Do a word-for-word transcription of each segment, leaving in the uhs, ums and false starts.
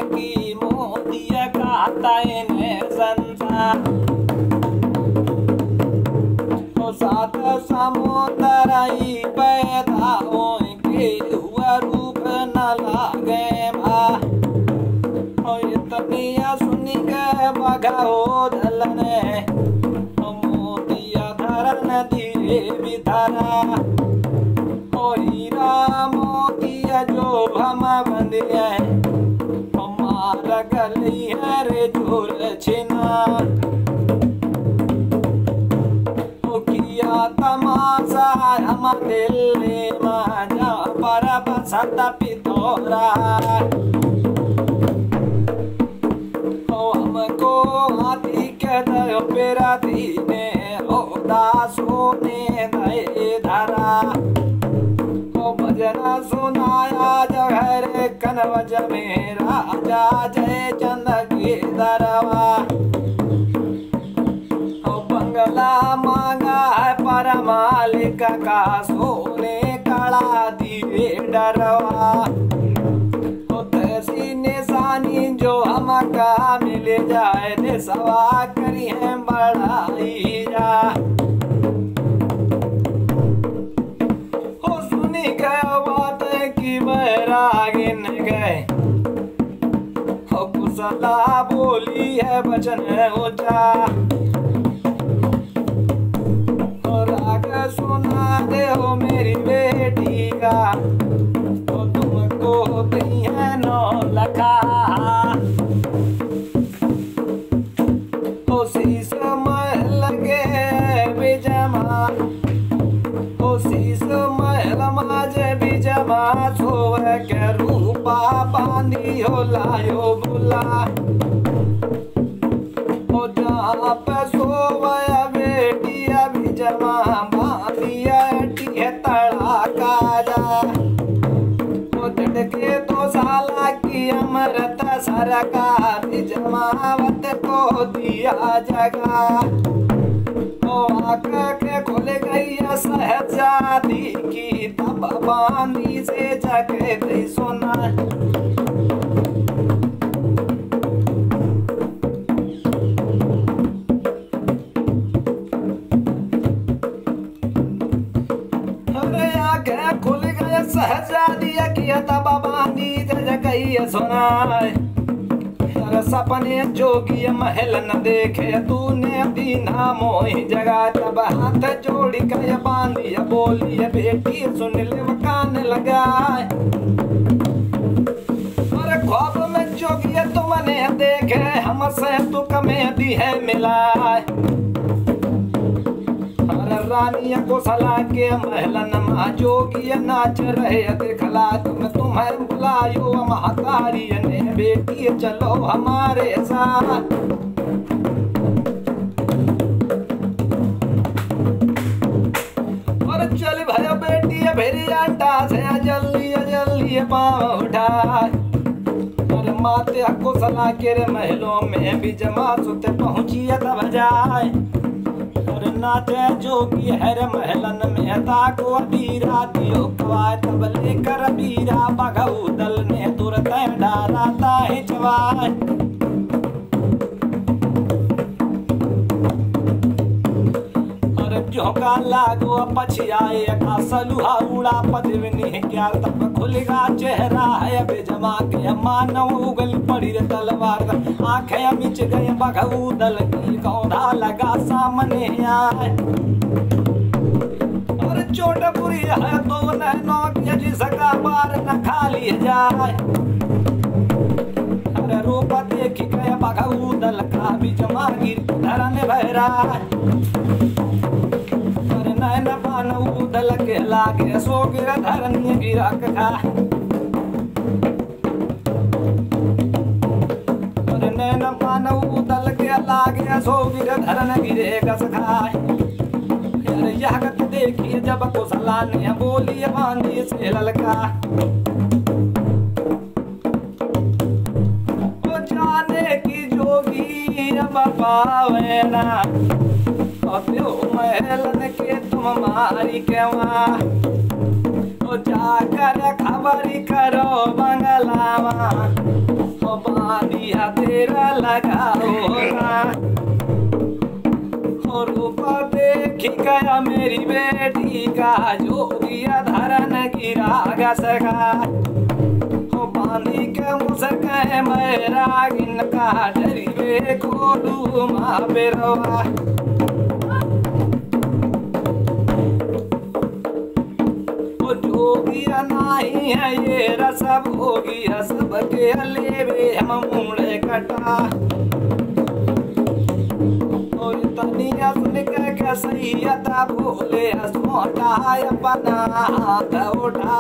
की मोतिया खाता इन्हें संसार। तो सात समुद्र ही पैदा हो के हुआ रूप न लागे भा। और इतनी सुनी के बगाओ दलने मोतिया धरन धीरे भी धरा। हीरा मोतिया जो हम बंदिया हमारा गली है रे जोर छिना। तो किया तमाशा हम दिल्ली में जा पर बसंत पितोरा। तो हमको हाथी के दयो पेरा दीने रोदा सोने दे धरा। भजना सुनाया जहर कनवज में राजा जय चंद के दरवा। बंगला मांगा है पर मालिक का सोने कड़ा दिए डरवा। तो तैसी निशानी जो हमका मिल जाए ने सवा करी है बढ़ाई जा। बैरागिन गए कुशला बोली है वचन ऊंचा। राग सुना दे हो मेरी बेटी का तो तुमको दी है नौ लखा। तो शीश महल लगे बिजमा शीश महल माजे बिजमा सोव के रूपा बांधी हो लायो बुला। ओ जहाँ पे सोवया बेटिया बिजमा बांधिया टिहे तड़ाका जा। ओ झटके तो साला की अमृत सरकार बिजमावत को दिया जगा। आँख के खोल गई सहजादी की तब बांधी से जगे दे सोना। अरे आँख खुल गए सहजादी की तब बांधी से जगे सोना। सपने जोगी महल न देखे तूने दीना मोही जगा। तब हाथ जोड़ी कर बांधी बोली बेटी सुन ले कान लगाए। और ख्वाब में जोगी तुमने देखे हमसे तू कमे दी है मिलाए। रानिया को सला के महलन मा जोगी नाच रहे देखला। तुम तुम्हें बुलायो महतारी ने बेटी चलो हमारे साथ। और चल भाई बेटी भेरी अंडा से जल्दी जल्दी पाँव उठाए। और माते को सला के महलों में भी जमा सुते पहुंची तब जाए। नाचे जोगी हर महलन में ताको बीरा दियो कवाय। तब लेकर बीरा बघऊ दल ने तुरंत डाला ताहि चवाय। और झोंका लागो पछियाए का सलुहा उड़ा पदविनी क्या। तब खुलेगा चेहरा है बेजमा के मानव उगल पड़ी रे तलवार। आंखें मिच गए बघऊ दल की कौधा लगा सामने आए। और चोट बुरी है तो नैनो के जिसका बार न खाली जाए। अरे रूप देख गए बघऊ दल का बिजमा गिर धरन भैरा। और नैन पानऊ दल के लागे सो गिर धरन गिरा खा। नैन पानऊ दल के लागे सो गिर धरन गिरे गस खाए। यह गत देखिए जब कुशला ने बोली बांधी से ललका। ओ जाने की जोगी अब पावे ना महलन के तुम मारी के वहाँ। ओ जाकर खबरी करो बंगलावा ओ बांधिया तेरा लगाओ ना, और रूपा देखी गया मेरी बेटी का, जोगिया धरन गिरा सका। हो बांधी के मुसके मेरा गिनका, डरीबे को डूमा बेरवा। जोगिया नहीं है ये रस भोगिया, सबके लेवे हम मुड़े कटा। और तनिया सुन के कसैया भोले सोटा अपना हाथ उठा।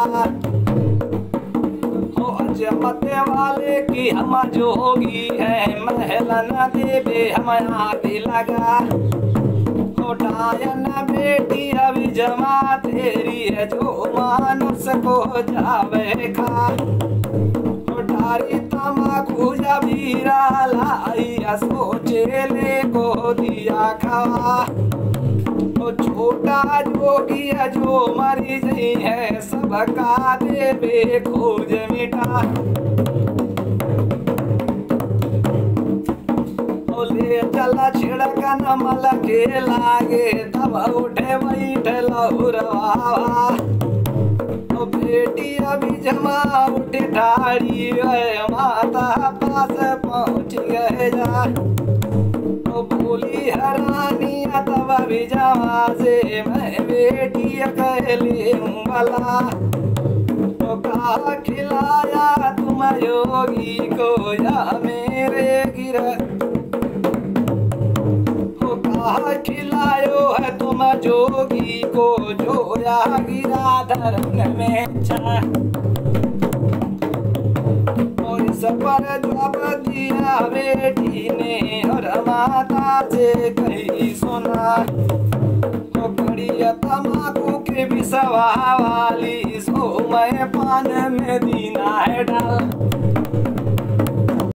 हो अजमते वाले की हम जोगी है, महल न देवे हम आगे लगा। डायन बेटी अभी जमा तेरी है, जो मानस को जावे खा। डारी तमाकू जबीरा लाइया, सोचे ले को दिया खावा। छोटा जोगी जो मरी गई है, सबका देवे खोज मिटा। ले चला छिड़कन मल के लागे, तब उठे बैठ लहुरवा। तो बेटी अभी जमा उठे ठाड़ी, माता पास पहुँच गए जा। तो बोली हरानी तब अभी जमा से, मैं बेटी कहली हूँ भला। तो कहा खिलाया तुम योगी को, या मेरे गिर खिलायो है तुम जोगी को, जो या गिरा धरन में छा। और इस पर जवाब दिया बेटी ने, और माता से कही सुना। तो कड़ी तमाकू के विषवा वाली, सो मैं पान में